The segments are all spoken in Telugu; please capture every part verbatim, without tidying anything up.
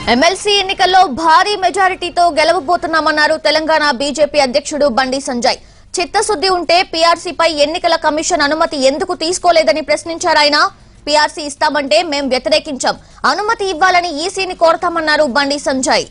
ఎమ్మెల్సీ ఎన్నికల్లో భారీ మెజారిటీతో గెలవబోతున్నామన్నారు తెలంగాణ బీజేపీ అధ్యక్షుడు బండి సంజయ్. చిత్తశుద్ది ఉంటే పీఆర్సీపై ఎన్నికల కమిషన్ అనుమతి ఎందుకు తీసుకోలేదని ప్రశ్నించారు ఆయన. పీఆర్సీ ఇస్తామంటే మేం వ్యతిరేకించాం, అనుమతి ఇవ్వాలని ఈసీని కోరతామన్నారు బండి సంజయ్.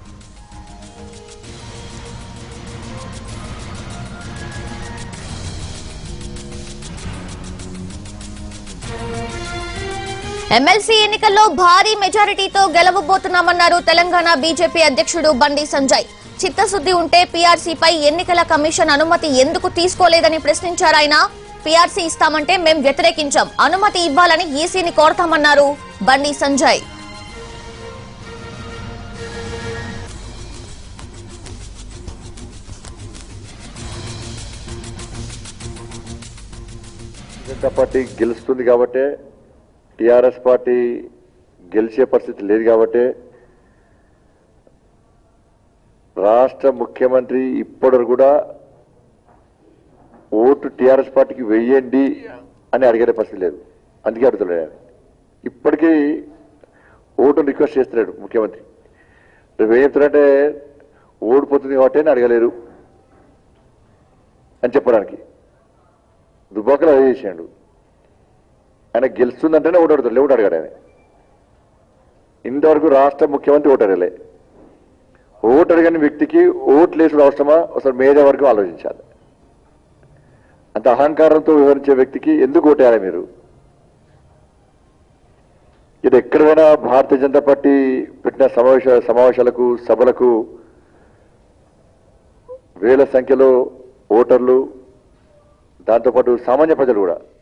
ఎమ్మెల్సీ ఎన్నికల్లో భారీ మెజారిటీతో గెలవబోతున్నామన్నారు తెలంగాణ బీజేపీ అధ్యక్షుడు బండి సంజయ్. చిత్తశుద్ది ఉంటే పీఆర్సీపై ఎన్నికల కమిషన్ అనుమతి ఎందుకు తీసుకోలేదని ప్రశ్నించారు ఆయన. పీఆర్సీ ఇస్తామంటే మేం వ్యతిరేకించాం, అనుమతి ఇవ్వాలని ఈసీని కోరతామన్నారు బండి సంజయ్. జనతా పార్టీ గెలుస్తుంది కాబట్టి, టీఆర్ఎస్ పార్టీ గెలిచే పరిస్థితి లేదు కాబట్టి రాష్ట్ర ముఖ్యమంత్రి ఇప్పటి కూడా ఓటు టీఆర్ఎస్ పార్టీకి వెయ్యండి అని అడిగే పరిస్థితి లేదు. అందుకే అడుగుతున్నాడు. ఇప్పటికీ ఓటును రిక్వెస్ట్ చేస్తున్నాడు ముఖ్యమంత్రి. రేపు ఏం చెప్తున్నారంటే ఓడిపోతుంది కాబట్టి అని అడగలేరు అని చెప్పడానికి దుబాకలు అదే చేసాడు. ఆయన గెలుస్తుందంటేనే ఓటు అడుగుతాడు, ఓటు అడగాడు ఆయన. ఇంతవరకు రాష్ట్ర ముఖ్యమంత్రి ఓటు అడగలే. ఓటు అడగని వ్యక్తికి ఓట్లు వేసుడు అవసరమా? ఒకసారి మేధా వరకు ఆలోచించాలి. అంత అహంకారంతో వివరించే వ్యక్తికి ఎందుకు ఓటేయాలి మీరు? ఇది ఎక్కడైనా భారతీయ జనతా పార్టీ పెట్టిన సమావేశ సమావేశాలకు సభలకు వేల సంఖ్యలో ఓటర్లు, దాంతోపాటు సామాన్య ప్రజలు కూడా